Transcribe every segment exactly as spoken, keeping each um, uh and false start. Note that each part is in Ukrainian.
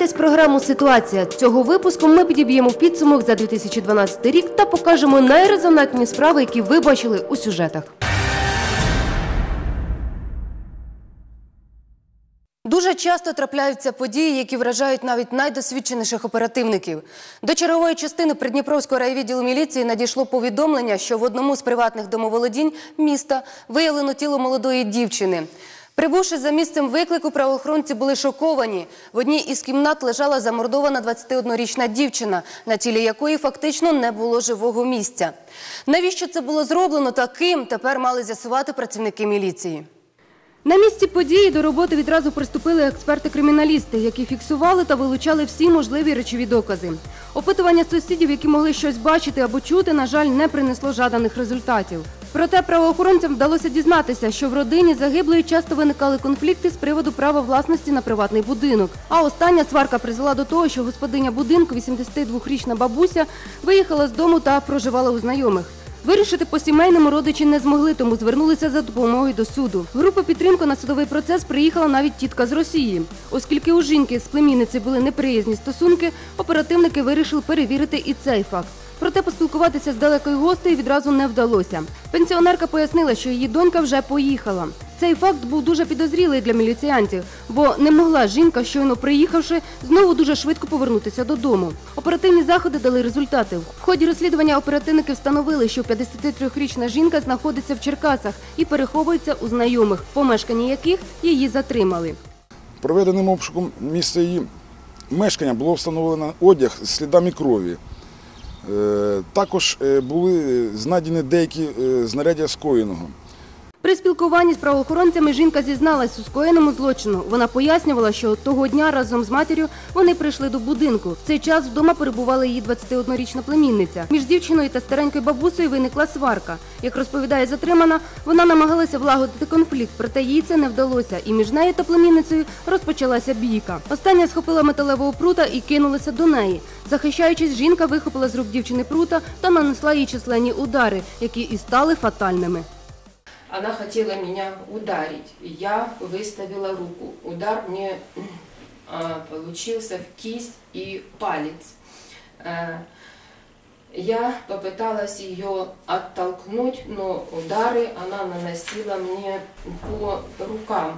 дивитесь програму «Ситуація». Цього випуску ми підіб'ємо підсумок за дві тисячі дванадцятий рік та покажемо найрезонантні справи, які ви бачили у сюжетах. Дуже часто трапляються події, які вражають навіть найдосвідченіших оперативників. До чергової частини Придніпровського райвідділу міліції надійшло повідомлення, що в одному з приватних домоволодінь міста виявлено тіло молодої дівчини. Прибувши за місцем виклику, правоохоронці були шоковані. В одній із кімнат лежала замордована двадцятиоднорічна дівчина, на тілі якої фактично не було живого місця. Навіщо це було зроблено та ким, тепер мали з'ясувати працівники міліції. На місці події до роботи відразу приступили експерти-криміналісти, які фіксували та вилучали всі можливі речові докази. Опитування сусідів, які могли щось бачити або чути, на жаль, не принесло жаданих результатів. Проте правоохоронцям вдалося дізнатися, що в родині загиблої часто виникали конфлікти з приводу права власності на приватний будинок. А остання сварка призвела до того, що господиня будинку, вісімдесятидвохрічна бабуся, виїхала з дому та проживала у знайомих. Вирішити по-сімейному родичі не змогли, тому звернулися за допомогою до суду. Група підтримки на судовий процес приїхала навіть тітка з Росії. Оскільки у жінки з племінницею були неприязні стосунки, оперативники вирішили перевірити і цей факт. Проте поспілкуватися з далекою гостею відразу не вдалося. Пенсіонерка пояснила, що її донька вже поїхала. Цей факт був дуже підозрілий для міліціянтів, бо не могла жінка, щойно приїхавши, знову дуже швидко повернутися додому. Оперативні заходи дали результати. В ході розслідування оперативники встановили, що п'ятдесятитрирічна жінка знаходиться в Черкасах і переховується у знайомих, в помешканні яких її затримали. Проведеним обшуком місця її мешкання було встановлено одяг з слідами крові. Також були знайдені деякі знаряддя скоєного. При спілкуванні з правоохоронцями жінка зізналась у скоєному злочину. Вона пояснювала, що того дня разом з матір'ю вони прийшли до будинку. В цей час вдома перебувала її двадцятиоднорічна племінниця. Між дівчиною та старенькою бабусею виникла сварка. Як розповідає затримана, вона намагалася влагодити конфлікт, проте їй це не вдалося. І між нею та племінницею розпочалася бійка. Остання схопила металевого прута і кинулася до неї. Захищаючись, жінка вихопила з рук дівчини прута та нанесла їй численні удари, які і стали фатальними. Она хотела меня ударить, я выставила руку. Удар мне а, получился в кисть и палец. А, я попыталась ее оттолкнуть, но удары она наносила мне по рукам.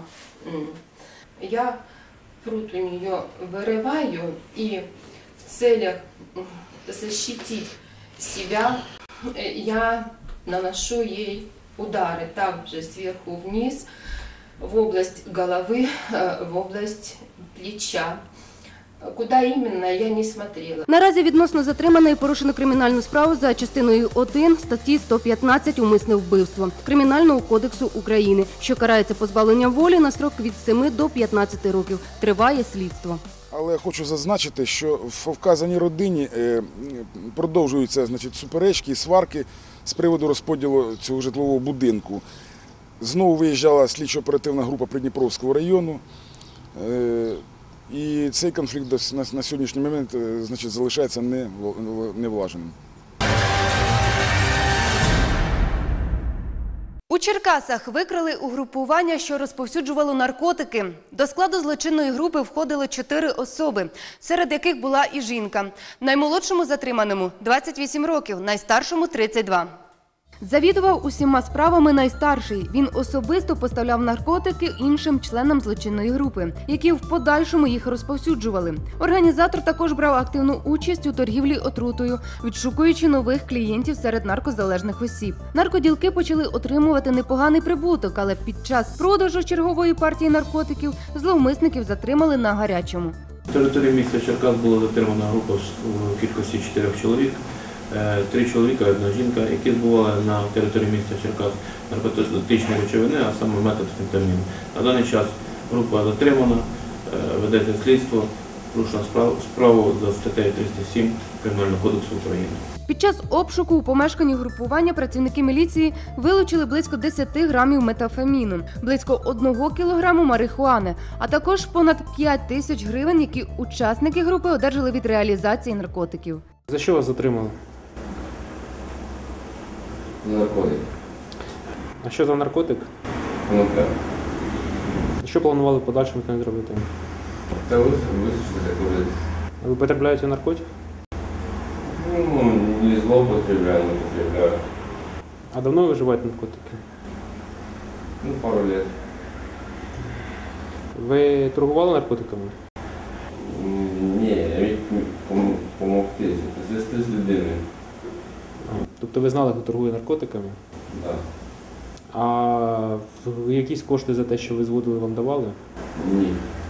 Я прут у нее вырываю и в целях защитить себя я наношу ей удары также сверху вниз, в область головы, в область плеча. Куда именно, я не смотрела. Наразі відносно затриманої порушено кримінальну справу за частиною один статті сто п'ятнадцять «Умисне вбивство» Кримінального кодексу України, що карається позбавленням волі на строк від семи до п'ятнадцяти років. Триває слідство. Але хочу зазначити, що в вказаній родині продовжуються, значить, суперечки і сварки з приводу розподілу цього житлового будинку. Знову виїжджала слідчо-оперативна група Придніпровського району, і цей конфлікт на сьогоднішній момент, значить, залишається невлаженим. У Черкасах викрили угрупування, що розповсюджувало наркотики. До складу злочинної групи входили чотири особи, серед яких була і жінка. Наймолодшому затриманому – двадцять вісім років, найстаршому – тридцять два. Завідував усіма справами найстарший. Він особисто поставляв наркотики іншим членам злочинної групи, які в подальшому їх розповсюджували. Організатор також брав активну участь у торгівлі отрутою, відшукуючи нових клієнтів серед наркозалежних осіб. Наркоділки почали отримувати непоганий прибуток, але під час продажу чергової партії наркотиків зловмисників затримали на гарячому. На території міста Черкас була затримана група в кількості чотирьох чоловік. Три чоловіка і одна жінка, які збували на території міста Черкас наркотичні речовини, а саме метамфетамін. На даний час група затримана, ведеться слідство, порушено справу за статтею триста сім Кримінального кодексу України. Під час обшуку у помешканні групування працівники міліції вилучили близько десяти грамів метамфетаміну, близько одного кілограму марихуани, а також понад п'ять тисяч гривень, які учасники групи одержали від реалізації наркотиків. За що вас затримали? За наркотик. А що за наркотик? Конопля. Що планували в подальшому з нею зробити? Та висушити так уже. Ви потрапляєте наркотик? Ну, не злоупотребляю, но потребляю. А давно ви вживаєте наркотики? Ну, пару лет. Ви торгували наркотиками? М, Ні, я міг пом- помогти, звести з людиною. Тобто ви знали, хто торгує наркотиками? Да. А в- якісь кошти за те, що ви зводили, вам давали? Ні.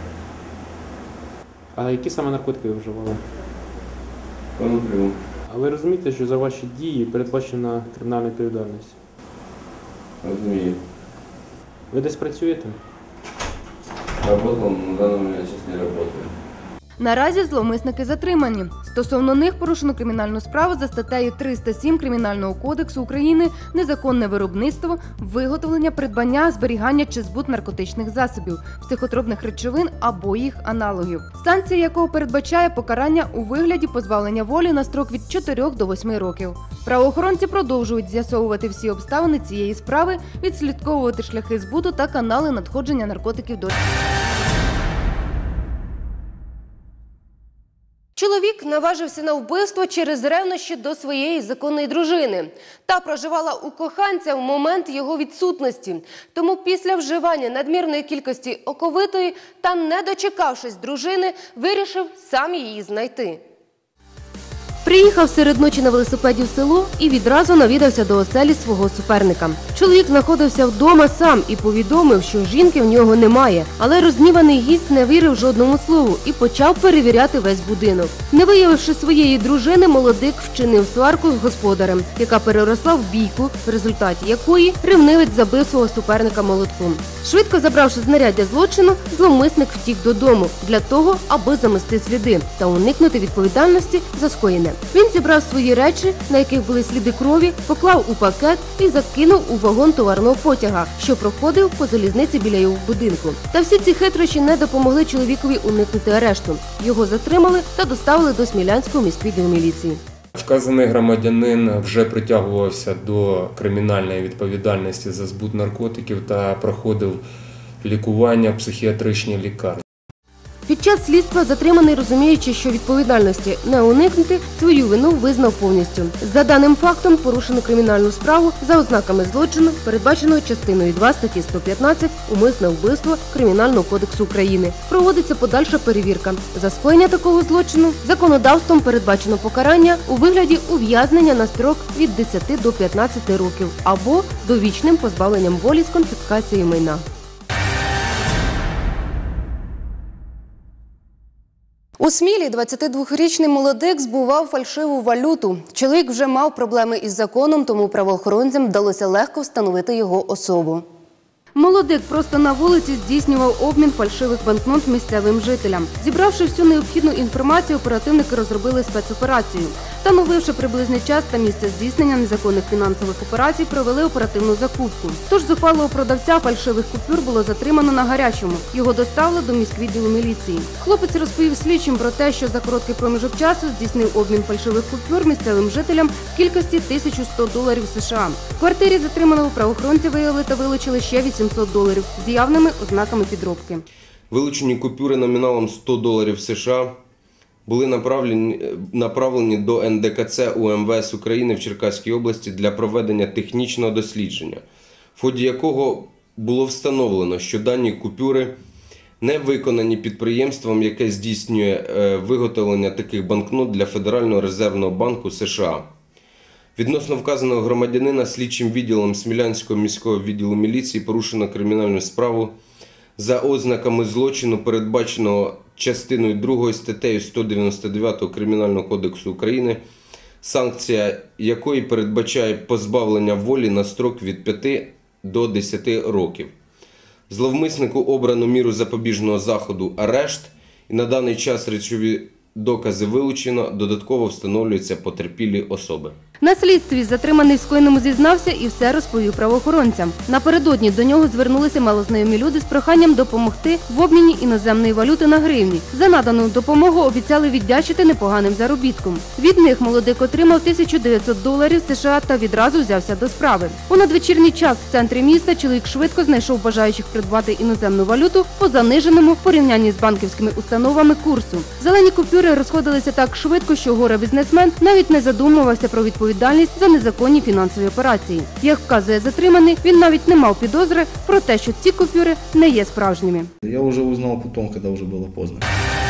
А які саме наркотики ви вживали? Коноплю. А ви розумієте, що за ваші дії передбачена кримінальна відповідальність? Розумію. Ви десь працюєте? Работал, но на данный момент сейчас не работаю. Наразі зловмисники затримані. Стосовно них порушено кримінальну справу за статтею триста сім Кримінального кодексу України «Незаконне виробництво, виготовлення, придбання, зберігання чи збут наркотичних засобів, психотропних речовин або їх аналогів», санкція якого передбачає покарання у вигляді позбавлення волі на строк від чотирьох до восьми років. Правоохоронці продовжують з'ясовувати всі обставини цієї справи, відслідковувати шляхи збуту та канали надходження наркотиків до Чоловік наважився на вбивство через ревнощі до своєї законної дружини. Та проживала у коханця в момент його відсутності. Тому після вживання надмірної кількості оковитої та не дочекавшись дружини, вирішив сам її знайти. Приїхав серед ночі на велосипеді в село і відразу навідався до оселі свого суперника. Чоловік знаходився вдома сам і повідомив, що жінки в нього немає. Але розгніваний гість не вірив жодному слову і почав перевіряти весь будинок. Не виявивши своєї дружини, молодик вчинив сварку з господарем, яка переросла в бійку, в результаті якої ревнивець забив свого суперника молотком. Швидко забравши знаряддя злочину, зловмисник втік додому для того, аби замести сліди та уникнути відповідальності за скоєне. Він зібрав свої речі, на яких були сліди крові, поклав у пакет і закинув у вагон товарного потяга, що проходив по залізниці біля його будинку. Та всі ці хитрощі не допомогли чоловікові уникнути арешту. Його затримали та доставили до Смілянського міськвідділу міліції. Вказаний громадянин вже притягувався до кримінальної відповідальності за збут наркотиків та проходив лікування в психіатричній лікарні. Під час слідства затриманий, розуміючи, що відповідальності не уникнути, свою вину визнав повністю. За даним фактом порушено кримінальну справу за ознаками злочину, передбаченого частиною два статті сто п'ятнадцять «Умисне вбивство» Кримінального кодексу України. Проводиться подальша перевірка. За скоєння такого злочину законодавством передбачено покарання у вигляді ув'язнення на строк від десяти до п'ятнадцяти років або довічним позбавленням волі з конфіскацією майна. У Смілі двадцятидвохрічний молодик збував фальшиву валюту. Чоловік вже мав проблеми із законом, тому правоохоронцям вдалося легко встановити його особу. Молодик просто на вулиці здійснював обмін фальшивих банкнот місцевим жителям. Зібравши всю необхідну інформацію, оперативники розробили спецоперацію. Встановивши приблизний час та місце здійснення незаконних фінансових операцій, провели оперативну закупку. Тож зухвалого продавця фальшивих купюр було затримано на гарячому. Його доставили до міськвідділу міліції. Хлопець розповів слідчим про те, що за короткий проміжок часу здійснив обмін фальшивих купюр місцевим жителям в кількості тисячу сто доларів США. В квартирі затриманого правоохоронці виявили та вилучили ще вісімсот доларів з явними ознаками підробки. Вилучені купюри номіналом сто доларів США були направлені, направлені до ен де ка це у ем ве ес України в Черкаській області для проведення технічного дослідження, в ході якого було встановлено, що дані купюри не виконані підприємством, яке здійснює виготовлення таких банкнот для Федерального резервного банку США. Відносно вказаного громадянина слідчим відділом Смілянського міського відділу міліції порушено кримінальну справу за ознаками злочину, передбаченого частиною другою статтею сто дев'яносто дев'ять Кримінального кодексу України, санкція якої передбачає позбавлення волі на строк від п'яти до десяти років. Зловмиснику обрано міру запобіжного заходу арешт, і на даний час речові докази вилучено, додатково встановлюються потерпілі особи. На слідстві затриманий в скоєному зізнався і все розповів правоохоронцям. Напередодні до нього звернулися малознайомі люди з проханням допомогти в обміні іноземної валюти на гривні. За надану допомогу обіцяли віддячити непоганим заробітком. Від них молодик отримав тисячу дев'ятсот доларів США та відразу взявся до справи. У надвечірній час в центрі міста чоловік швидко знайшов бажаючих придбати іноземну валюту по заниженому в порівнянні з банківськими установами курсу. Зелені купюри розходилися так швидко, що горе-бізнесмен навіть не задумувався про відповідальність за незаконні фінансові операції. Як вказує затриманий, він навіть не мав підозри про те, що ці купюри не є справжніми. Я уже узнал потом, когда уже было поздно.